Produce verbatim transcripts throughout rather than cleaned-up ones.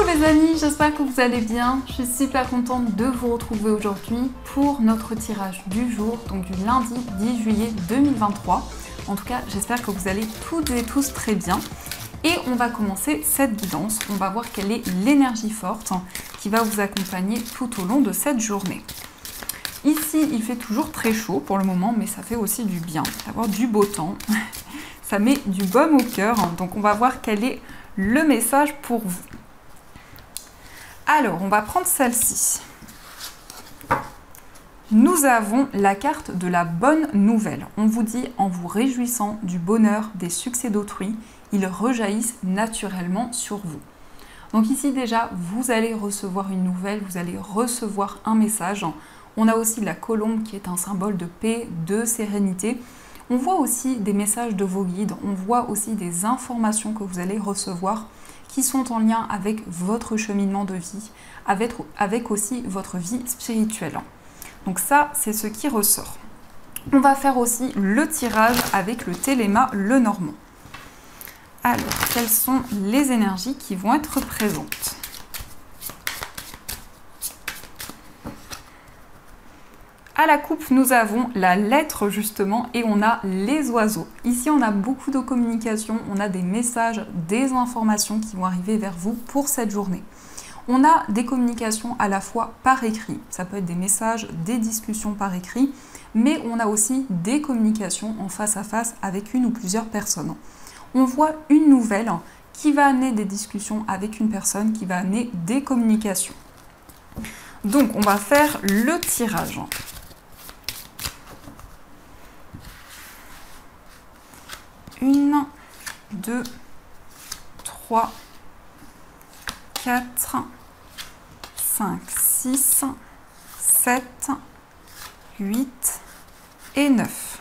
mes amis, j'espère que vous allez bien. Je suis super contente de vous retrouver aujourd'hui pour notre tirage du jour, donc du lundi dix juillet deux mille vingt-trois. En tout cas, j'espère que vous allez toutes et tous très bien. Et on va commencer cette guidance. On va voir quelle est l'énergie forte qui va vous accompagner tout au long de cette journée. Ici, il fait toujours très chaud pour le moment, mais ça fait aussi du bien d'avoir du beau temps. Ça met du baume au cœur. Donc, on va voir quel est le message pour vous. Alors, on va prendre celle-ci. Nous avons la carte de la bonne nouvelle. On vous dit, en vous réjouissant du bonheur des succès d'autrui, ils rejaillissent naturellement sur vous. Donc ici déjà, vous allez recevoir une nouvelle, vous allez recevoir un message. On a aussi la colombe qui est un symbole de paix, de sérénité. On voit aussi des messages de vos guides, on voit aussi des informations que vous allez recevoir qui sont en lien avec votre cheminement de vie, avec, avec aussi votre vie spirituelle. Donc ça, c'est ce qui ressort. On va faire aussi le tirage avec le Téléma Lenormand. Alors, quelles sont les énergies qui vont être présentes ? À la coupe, nous avons la lettre justement et on a les oiseaux. Ici, on a beaucoup de communication, on a des messages, des informations qui vont arriver vers vous pour cette journée. On a des communications à la fois par écrit, ça peut être des messages, des discussions par écrit, mais on a aussi des communications en face à face avec une ou plusieurs personnes. On voit une nouvelle qui va amener des discussions avec une personne, qui va amener des communications. Donc, on va faire le tirage. Une, deux, trois, quatre, cinq, six, sept, huit et neuf.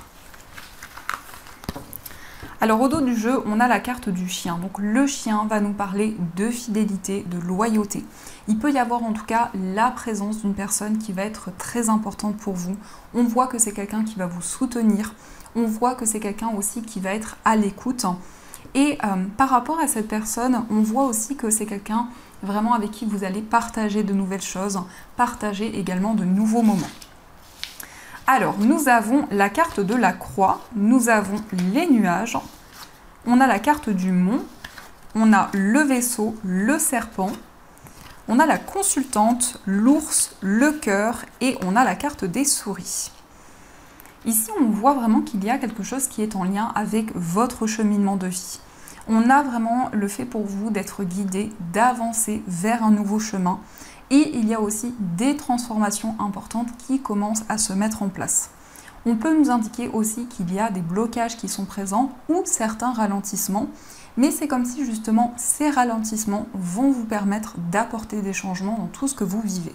Alors au dos du jeu, on a la carte du chien. Donc le chien va nous parler de fidélité, de loyauté. Il peut y avoir en tout cas la présence d'une personne qui va être très importante pour vous. On voit que c'est quelqu'un qui va vous soutenir. On voit que c'est quelqu'un aussi qui va être à l'écoute. Et euh, par rapport à cette personne, on voit aussi que c'est quelqu'un vraiment avec qui vous allez partager de nouvelles choses, partager également de nouveaux moments. Alors, nous avons la carte de la croix, nous avons les nuages, on a la carte du mont, on a le vaisseau, le serpent, on a la consultante, l'ours, le cœur et on a la carte des souris. Ici, on voit vraiment qu'il y a quelque chose qui est en lien avec votre cheminement de vie. On a vraiment le fait pour vous d'être guidé, d'avancer vers un nouveau chemin. Et il y a aussi des transformations importantes qui commencent à se mettre en place. On peut nous indiquer aussi qu'il y a des blocages qui sont présents ou certains ralentissements. Mais c'est comme si justement ces ralentissements vont vous permettre d'apporter des changements dans tout ce que vous vivez.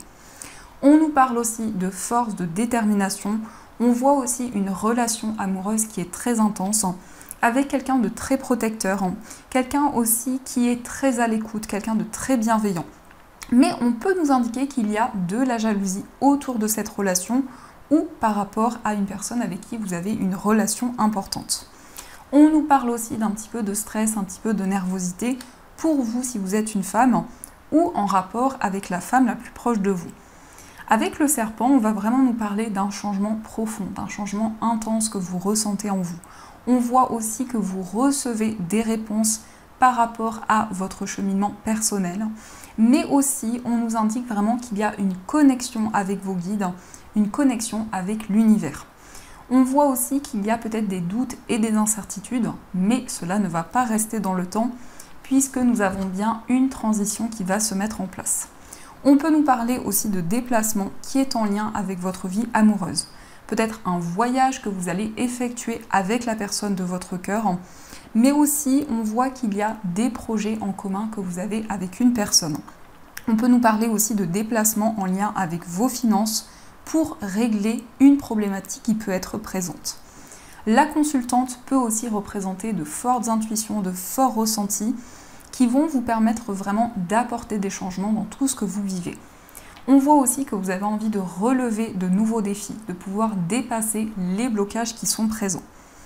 On nous parle aussi de force, de détermination. On voit aussi une relation amoureuse qui est très intense, avec quelqu'un de très protecteur, quelqu'un aussi qui est très à l'écoute, quelqu'un de très bienveillant. Mais on peut nous indiquer qu'il y a de la jalousie autour de cette relation ou par rapport à une personne avec qui vous avez une relation importante. On nous parle aussi d'un petit peu de stress, un petit peu de nervosité pour vous si vous êtes une femme ou en rapport avec la femme la plus proche de vous. Avec le serpent, on va vraiment nous parler d'un changement profond, d'un changement intense que vous ressentez en vous. On voit aussi que vous recevez des réponses par rapport à votre cheminement personnel, mais aussi on nous indique vraiment qu'il y a une connexion avec vos guides, une connexion avec l'univers. On voit aussi qu'il y a peut-être des doutes et des incertitudes, mais cela ne va pas rester dans le temps puisque nous avons bien une transition qui va se mettre en place. On peut nous parler aussi de déplacement qui est en lien avec votre vie amoureuse. Peut-être un voyage que vous allez effectuer avec la personne de votre cœur, mais aussi on voit qu'il y a des projets en commun que vous avez avec une personne. On peut nous parler aussi de déplacement en lien avec vos finances pour régler une problématique qui peut être présente. La consultante peut aussi représenter de fortes intuitions, de forts ressentis qui vont vous permettre vraiment d'apporter des changements dans tout ce que vous vivez. On voit aussi que vous avez envie de relever de nouveaux défis, de pouvoir dépasser les blocages qui sont présents.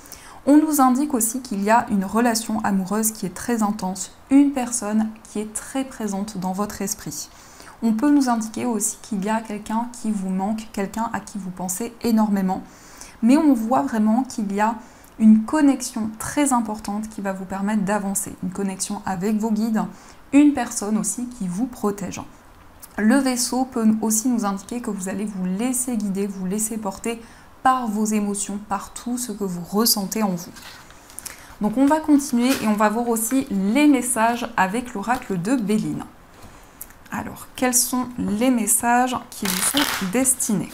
On nous indique aussi qu'il y a une relation amoureuse qui est très intense, une personne qui est très présente dans votre esprit. On peut nous indiquer aussi qu'il y a quelqu'un qui vous manque, quelqu'un à qui vous pensez énormément. Mais on voit vraiment qu'il y a une connexion très importante qui va vous permettre d'avancer. Une connexion avec vos guides, une personne aussi qui vous protège. Le vaisseau peut aussi nous indiquer que vous allez vous laisser guider, vous laisser porter par vos émotions, par tout ce que vous ressentez en vous. Donc on va continuer et on va voir aussi les messages avec l'oracle de Béline. Alors, quels sont les messages qui vous sont destinés?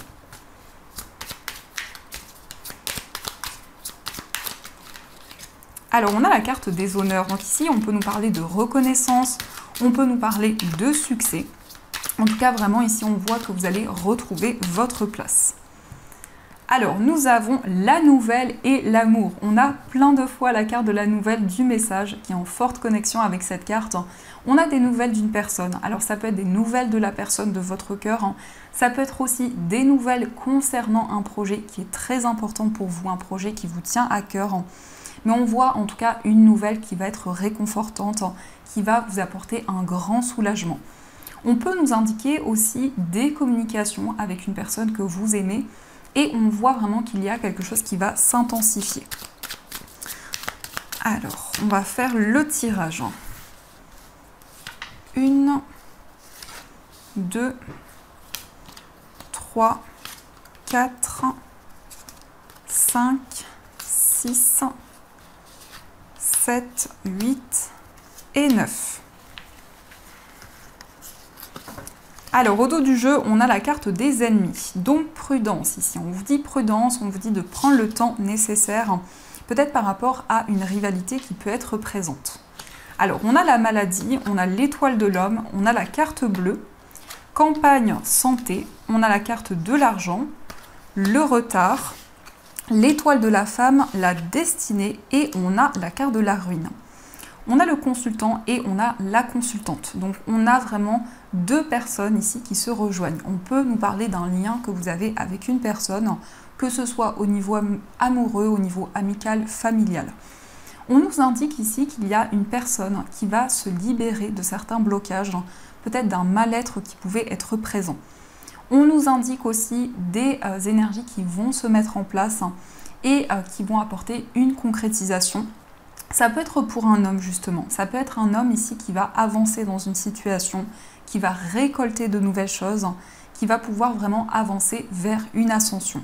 Alors, on a la carte des honneurs. Donc ici, on peut nous parler de reconnaissance, on peut nous parler de succès. En tout cas, vraiment, ici, on voit que vous allez retrouver votre place. Alors, nous avons la nouvelle et l'amour. On a plein de fois la carte de la nouvelle du message qui est en forte connexion avec cette carte. On a des nouvelles d'une personne. Alors, ça peut être des nouvelles de la personne de votre cœur. Ça peut être aussi des nouvelles concernant un projet qui est très important pour vous, un projet qui vous tient à cœur. Mais on voit en tout cas une nouvelle qui va être réconfortante, qui va vous apporter un grand soulagement. On peut nous indiquer aussi des communications avec une personne que vous aimez et on voit vraiment qu'il y a quelque chose qui va s'intensifier. Alors, on va faire le tirage. Une, deux, trois, quatre, cinq, six, sept, huit et neuf. Alors, au dos du jeu, on a la carte des ennemis. Donc, prudence ici. On vous dit prudence, on vous dit de prendre le temps nécessaire, peut-être par rapport à une rivalité qui peut être présente. Alors, on a la maladie, on a l'étoile de l'homme, on a la carte bleue, campagne santé, on a la carte de l'argent, le retard, l'étoile de la femme, la destinée et on a la carte de la ruine. On a le consultant et on a la consultante. Donc on a vraiment deux personnes ici qui se rejoignent. On peut nous parler d'un lien que vous avez avec une personne, que ce soit au niveau amoureux, au niveau amical, familial. On nous indique ici qu'il y a une personne qui va se libérer de certains blocages, peut-être d'un mal-être qui pouvait être présent. On nous indique aussi des euh, énergies qui vont se mettre en place et euh, qui vont apporter une concrétisation. Ça peut être pour un homme justement, ça peut être un homme ici qui va avancer dans une situation, qui va récolter de nouvelles choses, qui va pouvoir vraiment avancer vers une ascension.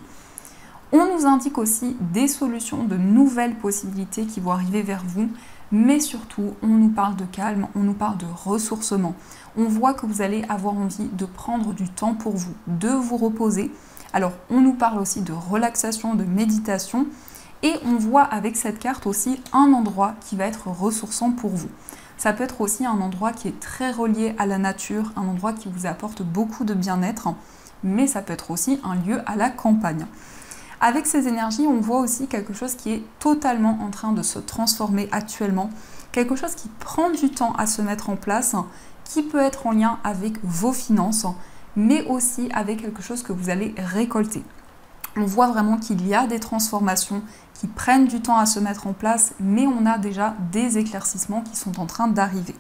On nous indique aussi des solutions, de nouvelles possibilités qui vont arriver vers vous, mais surtout on nous parle de calme, on nous parle de ressourcement. On voit que vous allez avoir envie de prendre du temps pour vous, de vous reposer. Alors on nous parle aussi de relaxation, de méditation. Et on voit avec cette carte aussi un endroit qui va être ressourçant pour vous. Ça peut être aussi un endroit qui est très relié à la nature, un endroit qui vous apporte beaucoup de bien-être, mais ça peut être aussi un lieu à la campagne. Avec ces énergies, on voit aussi quelque chose qui est totalement en train de se transformer actuellement, quelque chose qui prend du temps à se mettre en place, qui peut être en lien avec vos finances, mais aussi avec quelque chose que vous allez récolter. On voit vraiment qu'il y a des transformations qui prennent du temps à se mettre en place, mais on a déjà des éclaircissements qui sont en train d'arriver.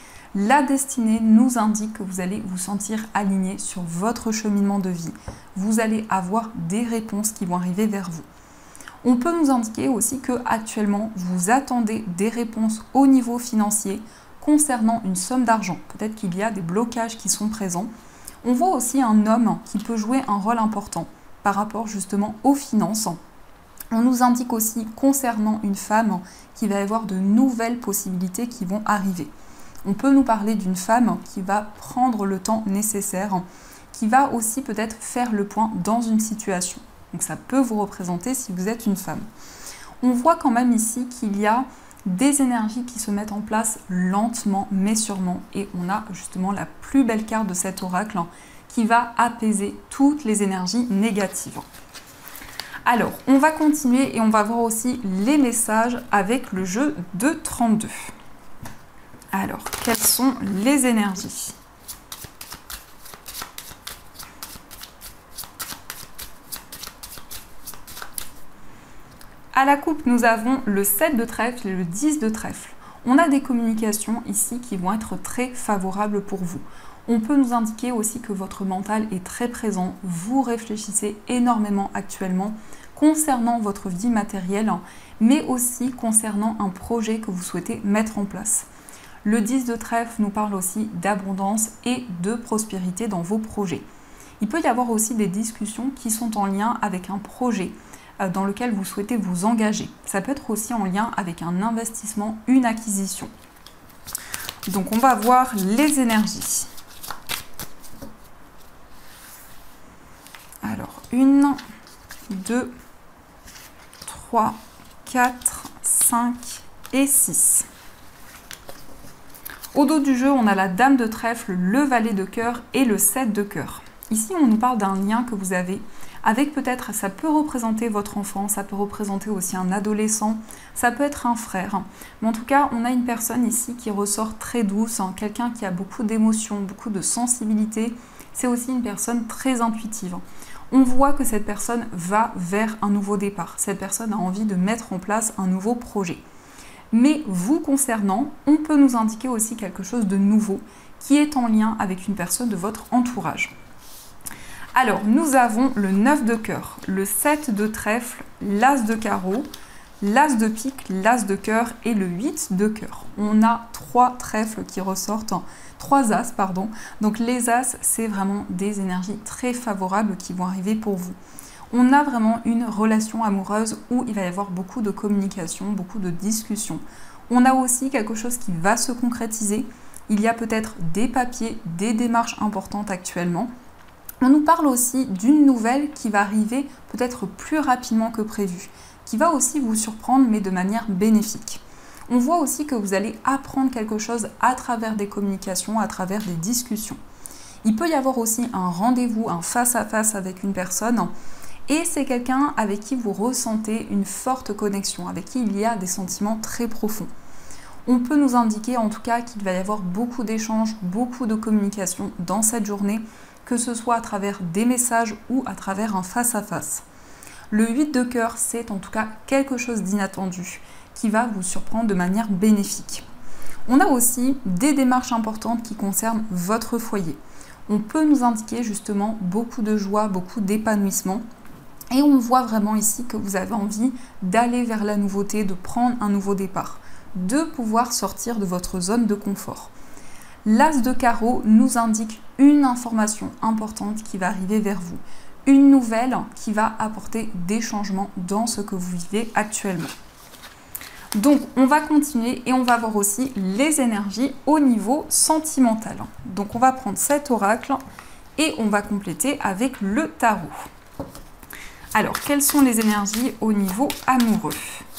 La destinée nous indique que vous allez vous sentir aligné sur votre cheminement de vie. Vous allez avoir des réponses qui vont arriver vers vous. On peut nous indiquer aussi que actuellement vous attendez des réponses au niveau financier concernant une somme d'argent. Peut-être qu'il y a des blocages qui sont présents. On voit aussi un homme qui peut jouer un rôle important par rapport justement aux finances. On nous indique aussi concernant une femme qu'il va y avoir de nouvelles possibilités qui vont arriver. On peut nous parler d'une femme qui va prendre le temps nécessaire, qui va aussi peut-être faire le point dans une situation. Donc ça peut vous représenter si vous êtes une femme. On voit quand même ici qu'il y a des énergies qui se mettent en place lentement mais sûrement. Et on a justement la plus belle carte de cet oracle qui va apaiser toutes les énergies négatives. Alors, on va continuer et on va voir aussi les messages avec le jeu de trente-deux. Alors, quelles sont les énergies ? À la coupe, nous avons le sept de trèfle et le dix de trèfle. On a des communications ici qui vont être très favorables pour vous. On peut nous indiquer aussi que votre mental est très présent, vous réfléchissez énormément actuellement concernant votre vie matérielle, mais aussi concernant un projet que vous souhaitez mettre en place. Le dix de trèfle nous parle aussi d'abondance et de prospérité dans vos projets. Il peut y avoir aussi des discussions qui sont en lien avec un projet dans lequel vous souhaitez vous engager. Ça peut être aussi en lien avec un investissement, une acquisition. Donc on va voir les énergies. Alors, une, deux, trois, quatre, cinq et six. Au dos du jeu, on a la dame de trèfle, le valet de cœur et le sept de cœur. Ici, on nous parle d'un lien que vous avez avec peut-être, ça peut représenter votre enfant, ça peut représenter aussi un adolescent, ça peut être un frère. Mais en tout cas, on a une personne ici qui ressort très douce, hein, quelqu'un qui a beaucoup d'émotions, beaucoup de sensibilité. C'est aussi une personne très intuitive. On voit que cette personne va vers un nouveau départ. Cette personne a envie de mettre en place un nouveau projet. Mais vous concernant, on peut nous indiquer aussi quelque chose de nouveau qui est en lien avec une personne de votre entourage. Alors, nous avons le neuf de cœur, le sept de trèfle, l'as de carreau, l'as de pique, l'as de cœur et le huit de cœur. On a trois trèfles qui ressortent, trois as, pardon. Donc les as, c'est vraiment des énergies très favorables qui vont arriver pour vous. On a vraiment une relation amoureuse où il va y avoir beaucoup de communication, beaucoup de discussions. On a aussi quelque chose qui va se concrétiser. Il y a peut-être des papiers, des démarches importantes actuellement. On nous parle aussi d'une nouvelle qui va arriver peut-être plus rapidement que prévu, qui va aussi vous surprendre mais de manière bénéfique. On voit aussi que vous allez apprendre quelque chose à travers des communications, à travers des discussions. Il peut y avoir aussi un rendez-vous, un face-à-face avec une personne et c'est quelqu'un avec qui vous ressentez une forte connexion, avec qui il y a des sentiments très profonds. On peut nous indiquer en tout cas qu'il va y avoir beaucoup d'échanges, beaucoup de communication dans cette journée, que ce soit à travers des messages ou à travers un face-à-face. Le huit de cœur, c'est en tout cas quelque chose d'inattendu qui va vous surprendre de manière bénéfique. On a aussi des démarches importantes qui concernent votre foyer. On peut nous indiquer justement beaucoup de joie, beaucoup d'épanouissement. Et on voit vraiment ici que vous avez envie d'aller vers la nouveauté, de prendre un nouveau départ, de pouvoir sortir de votre zone de confort. L'as de carreau nous indique une information importante qui va arriver vers vous, une nouvelle qui va apporter des changements dans ce que vous vivez actuellement. Donc on va continuer et on va voir aussi les énergies au niveau sentimental. Donc on va prendre cet oracle et on va compléter avec le tarot. Alors quelles sont les énergies au niveau amoureux ?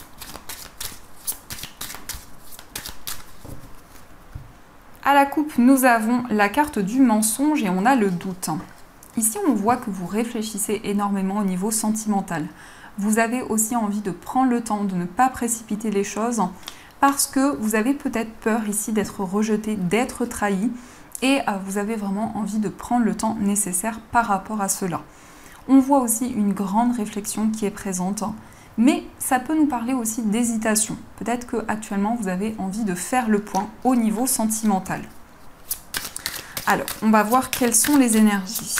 À la coupe, nous avons la carte du mensonge et on a le doute. Ici, on voit que vous réfléchissez énormément au niveau sentimental. Vous avez aussi envie de prendre le temps, de ne pas précipiter les choses parce que vous avez peut-être peur ici d'être rejeté, d'être trahi et vous avez vraiment envie de prendre le temps nécessaire par rapport à cela. On voit aussi une grande réflexion qui est présente. Mais ça peut nous parler aussi d'hésitation. Peut-être qu'actuellement, vous avez envie de faire le point au niveau sentimental. Alors, on va voir quelles sont les énergies.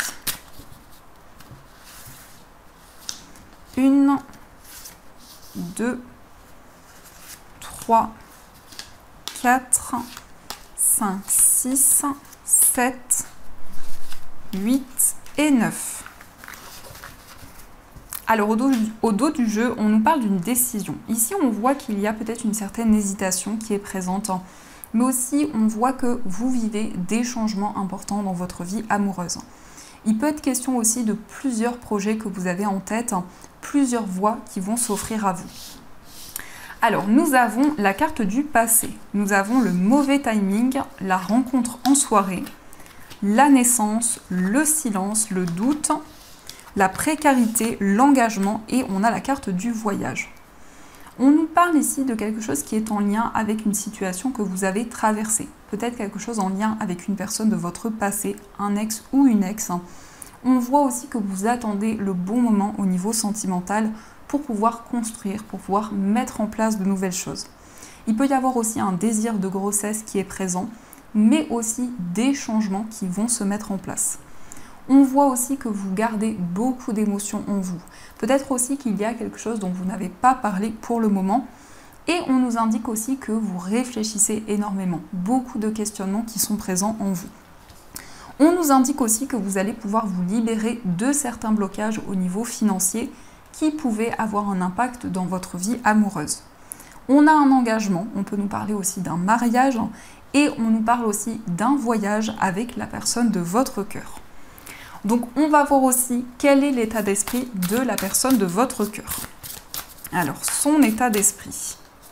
Une, deux, trois, quatre, cinq, six, sept, huit et neuf. Alors au dos, au dos du jeu, on nous parle d'une décision. Ici, on voit qu'il y a peut-être une certaine hésitation qui est présente, mais aussi on voit que vous vivez des changements importants dans votre vie amoureuse. Il peut être question aussi de plusieurs projets que vous avez en tête, plusieurs voies qui vont s'offrir à vous. Alors, nous avons la carte du passé. Nous avons le mauvais timing, la rencontre en soirée, la naissance, le silence, le doute, la précarité, l'engagement et on a la carte du voyage. On nous parle ici de quelque chose qui est en lien avec une situation que vous avez traversée. Peut-être quelque chose en lien avec une personne de votre passé, un ex ou une ex. On voit aussi que vous attendez le bon moment au niveau sentimental pour pouvoir construire, pour pouvoir mettre en place de nouvelles choses. Il peut y avoir aussi un désir de grossesse qui est présent, mais aussi des changements qui vont se mettre en place. On voit aussi que vous gardez beaucoup d'émotions en vous. Peut-être aussi qu'il y a quelque chose dont vous n'avez pas parlé pour le moment. Et on nous indique aussi que vous réfléchissez énormément. Beaucoup de questionnements qui sont présents en vous. On nous indique aussi que vous allez pouvoir vous libérer de certains blocages au niveau financier qui pouvaient avoir un impact dans votre vie amoureuse. On a un engagement, on peut nous parler aussi d'un mariage et on nous parle aussi d'un voyage avec la personne de votre cœur. Donc on va voir aussi quel est l'état d'esprit de la personne de votre cœur. Alors son état d'esprit.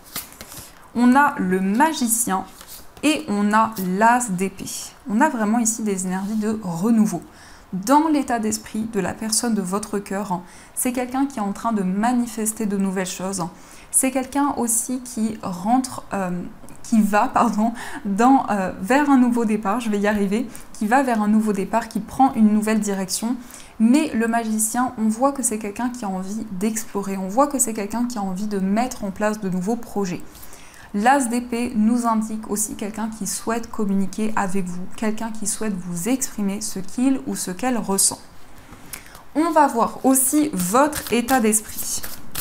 On a le magicien et on a l'as d'épée. On a vraiment ici des énergies de renouveau. Dans l'état d'esprit de la personne de votre cœur, c'est quelqu'un qui est en train de manifester de nouvelles choses. C'est quelqu'un aussi qui rentre, euh, qui va pardon, dans, euh, vers un nouveau départ, je vais y arriver, qui va vers un nouveau départ, qui prend une nouvelle direction. Mais le magicien, on voit que c'est quelqu'un qui a envie d'explorer, on voit que c'est quelqu'un qui a envie de mettre en place de nouveaux projets. L'as d'épée nous indique aussi quelqu'un qui souhaite communiquer avec vous, quelqu'un qui souhaite vous exprimer ce qu'il ou ce qu'elle ressent. On va voir aussi votre état d'esprit.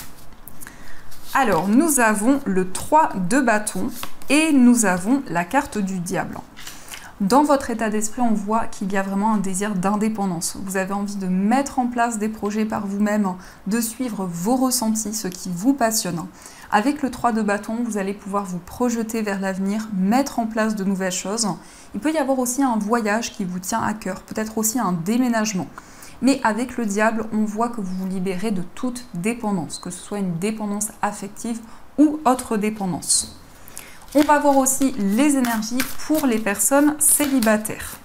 Alors, nous avons le trois de bâton et nous avons la carte du diable. Dans votre état d'esprit, on voit qu'il y a vraiment un désir d'indépendance. Vous avez envie de mettre en place des projets par vous-même, de suivre vos ressentis, ce qui vous passionne. Avec le trois de bâton, vous allez pouvoir vous projeter vers l'avenir, mettre en place de nouvelles choses. Il peut y avoir aussi un voyage qui vous tient à cœur, peut-être aussi un déménagement. Mais avec le diable, on voit que vous vous libérez de toute dépendance, que ce soit une dépendance affective ou autre dépendance. On va voir aussi les énergies pour les personnes célibataires.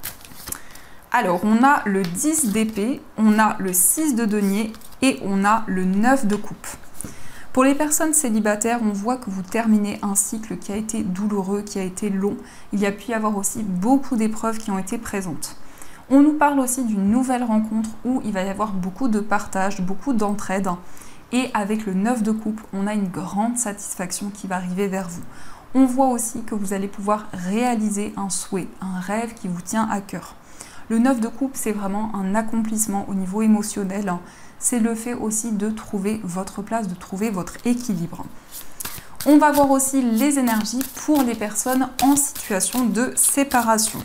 Alors, on a le dix d'épée, on a le six de denier et on a le neuf de coupe. Pour les personnes célibataires, on voit que vous terminez un cycle qui a été douloureux, qui a été long. Il y a pu y avoir aussi beaucoup d'épreuves qui ont été présentes. On nous parle aussi d'une nouvelle rencontre où il va y avoir beaucoup de partage, beaucoup d'entraide. Et avec le neuf de coupe, on a une grande satisfaction qui va arriver vers vous. On voit aussi que vous allez pouvoir réaliser un souhait, un rêve qui vous tient à cœur. Le neuf de coupe, c'est vraiment un accomplissement au niveau émotionnel. C'est le fait aussi de trouver votre place, de trouver votre équilibre. On va voir aussi les énergies pour les personnes en situation de séparation.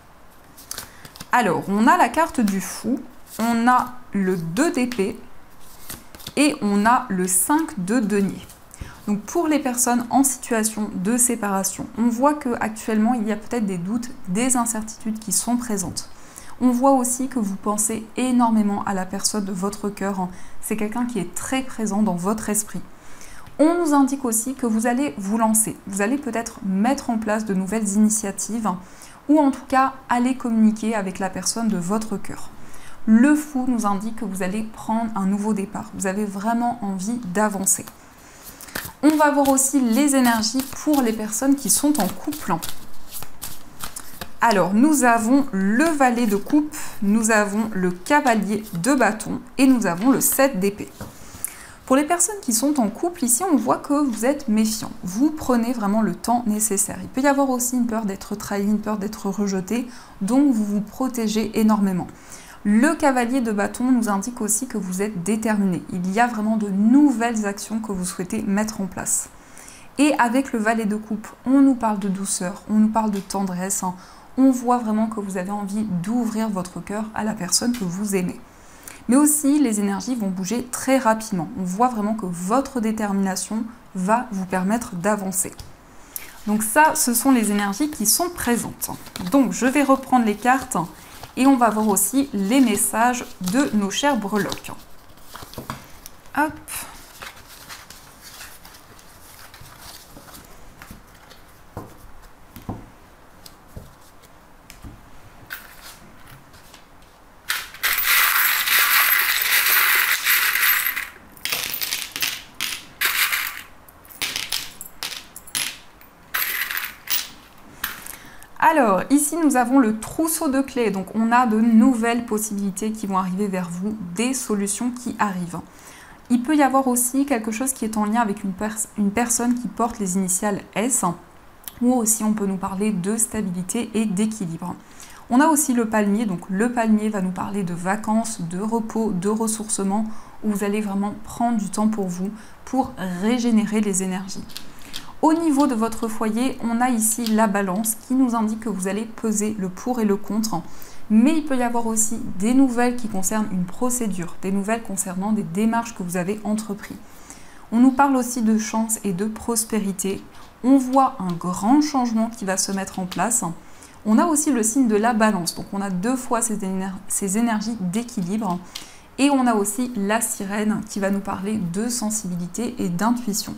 Alors, on a la carte du fou, on a le deux d'épée et on a le cinq de denier. Donc pour les personnes en situation de séparation, on voit qu'actuellement il y a peut-être des doutes, des incertitudes qui sont présentes. On voit aussi que vous pensez énormément à la personne de votre cœur. C'est quelqu'un qui est très présent dans votre esprit. On nous indique aussi que vous allez vous lancer. Vous allez peut-être mettre en place de nouvelles initiatives ou en tout cas aller communiquer avec la personne de votre cœur. Le fou nous indique que vous allez prendre un nouveau départ. Vous avez vraiment envie d'avancer. On va voir aussi les énergies pour les personnes qui sont en couple. Alors, nous avons le valet de coupe, nous avons le cavalier de bâton et nous avons le sept d'épée. Pour les personnes qui sont en couple, ici, on voit que vous êtes méfiant. Vous prenez vraiment le temps nécessaire. Il peut y avoir aussi une peur d'être trahi, une peur d'être rejeté, donc vous vous protégez énormément. Le cavalier de bâton nous indique aussi que vous êtes déterminé. Il y a vraiment de nouvelles actions que vous souhaitez mettre en place. Et avec le valet de coupe, on nous parle de douceur, on nous parle de tendresse. Hein. On voit vraiment que vous avez envie d'ouvrir votre cœur à la personne que vous aimez. Mais aussi, les énergies vont bouger très rapidement. On voit vraiment que votre détermination va vous permettre d'avancer. Donc ça, ce sont les énergies qui sont présentes. Donc, je vais reprendre les cartes et on va voir aussi les messages de nos chers breloques. Hop. Alors, ici, nous avons le trousseau de clés. Donc, on a de nouvelles possibilités qui vont arriver vers vous, des solutions qui arrivent. Il peut y avoir aussi quelque chose qui est en lien avec une, pers une personne qui porte les initiales S, ou aussi on peut nous parler de stabilité et d'équilibre. On a aussi le palmier, donc le palmier va nous parler de vacances, de repos, de ressourcement, où vous allez vraiment prendre du temps pour vous, pour régénérer les énergies. Au niveau de votre foyer, on a ici la balance qui nous indique que vous allez peser le pour et le contre. Mais il peut y avoir aussi des nouvelles qui concernent une procédure, des nouvelles concernant des démarches que vous avez entreprises. On nous parle aussi de chance et de prospérité. On voit un grand changement qui va se mettre en place. On a aussi le signe de la balance, donc on a deux fois ces, éner ces énergies d'équilibre. Et on a aussi la sirène qui va nous parler de sensibilité et d'intuition.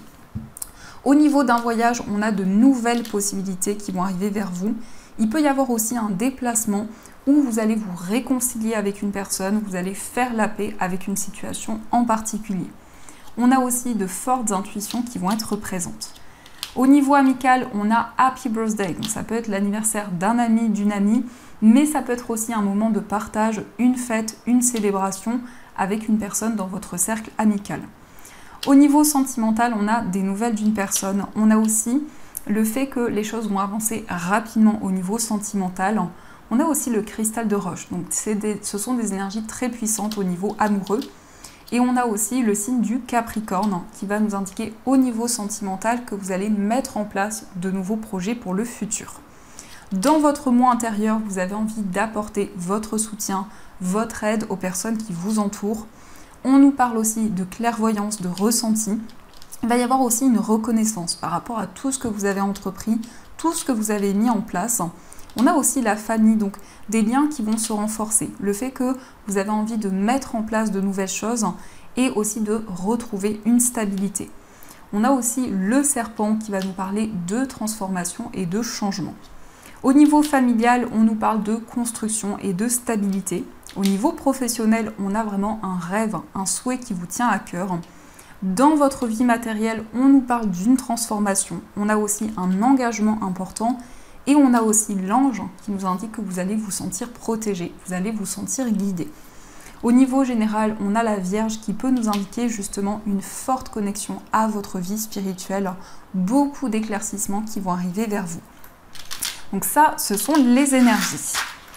Au niveau d'un voyage, on a de nouvelles possibilités qui vont arriver vers vous. Il peut y avoir aussi un déplacement où vous allez vous réconcilier avec une personne, vous allez faire la paix avec une situation en particulier. On a aussi de fortes intuitions qui vont être présentes. Au niveau amical, on a Happy Birthday, donc ça peut être l'anniversaire d'un ami, d'une amie, mais ça peut être aussi un moment de partage, une fête, une célébration avec une personne dans votre cercle amical. Au niveau sentimental, on a des nouvelles d'une personne. On a aussi le fait que les choses vont avancer rapidement au niveau sentimental. On a aussi le cristal de roche. Donc des, ce sont des énergies très puissantes au niveau amoureux. Et on a aussi le signe du Capricorne qui va nous indiquer au niveau sentimental que vous allez mettre en place de nouveaux projets pour le futur. Dans votre moi intérieur, vous avez envie d'apporter votre soutien, votre aide aux personnes qui vous entourent. On nous parle aussi de clairvoyance, de ressenti. Il va y avoir aussi une reconnaissance par rapport à tout ce que vous avez entrepris, tout ce que vous avez mis en place. On a aussi la famille, donc des liens qui vont se renforcer. Le fait que vous avez envie de mettre en place de nouvelles choses et aussi de retrouver une stabilité. On a aussi le serpent qui va nous parler de transformation et de changement. Au niveau familial, on nous parle de construction et de stabilité. Au niveau professionnel, on a vraiment un rêve, un souhait qui vous tient à cœur. Dans votre vie matérielle, on nous parle d'une transformation. On a aussi un engagement important et on a aussi l'ange qui nous indique que vous allez vous sentir protégé, vous allez vous sentir guidé. Au niveau général, on a la Vierge qui peut nous indiquer justement une forte connexion à votre vie spirituelle, beaucoup d'éclaircissements qui vont arriver vers vous. Donc ça, ce sont les énergies.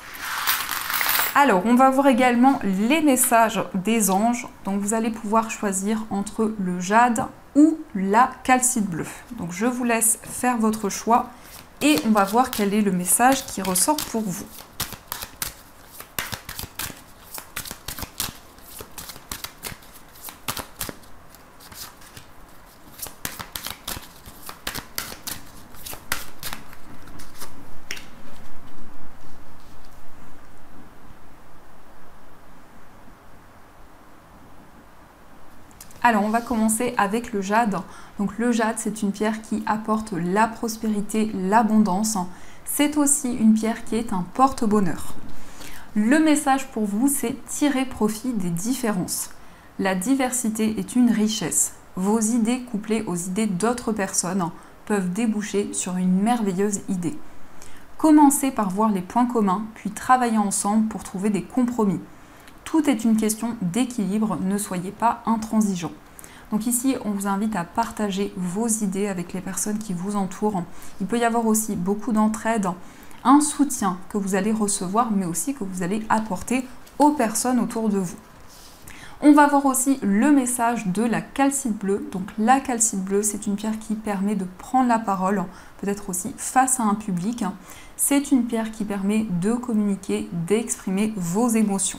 Alors, on va voir également les messages des anges. Donc, vous allez pouvoir choisir entre le jade ou la calcite bleue. Donc, je vous laisse faire votre choix et on va voir quel est le message qui ressort pour vous. Alors, on va commencer avec le jade. Donc, le jade, c'est une pierre qui apporte la prospérité, l'abondance. C'est aussi une pierre qui est un porte-bonheur. Le message pour vous, c'est tirer profit des différences. La diversité est une richesse. Vos idées couplées aux idées d'autres personnes peuvent déboucher sur une merveilleuse idée. Commencez par voir les points communs, puis travaillez ensemble pour trouver des compromis. Tout est une question d'équilibre, ne soyez pas intransigeants. Donc ici, on vous invite à partager vos idées avec les personnes qui vous entourent. Il peut y avoir aussi beaucoup d'entraide, un soutien que vous allez recevoir, mais aussi que vous allez apporter aux personnes autour de vous. On va voir aussi le message de la calcite bleue. Donc la calcite bleue, c'est une pierre qui permet de prendre la parole, peut-être aussi face à un public. C'est une pierre qui permet de communiquer, d'exprimer vos émotions.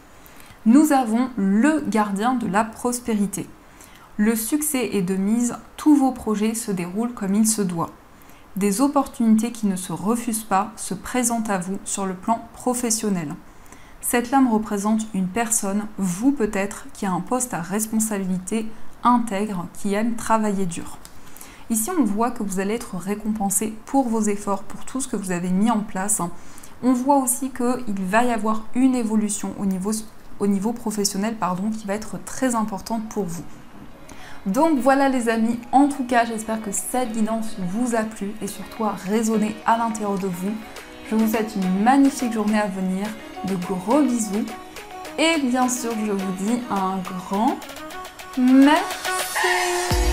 Nous avons le gardien de la prospérité. Le succès est de mise, tous vos projets se déroulent comme il se doit. Des opportunités qui ne se refusent pas se présentent à vous sur le plan professionnel. Cette lame représente une personne, vous peut-être, qui a un poste à responsabilité intègre, qui aime travailler dur. Ici, on voit que vous allez être récompensé pour vos efforts, pour tout ce que vous avez mis en place. On voit aussi qu'il va y avoir une évolution au niveau au niveau professionnel pardon, qui va être très importante pour vous. Donc voilà les amis, en tout cas j'espère que cette guidance vous a plu et surtout a résonné à l'intérieur de vous. Je vous souhaite une magnifique journée à venir, de gros bisous et bien sûr je vous dis un grand Merci.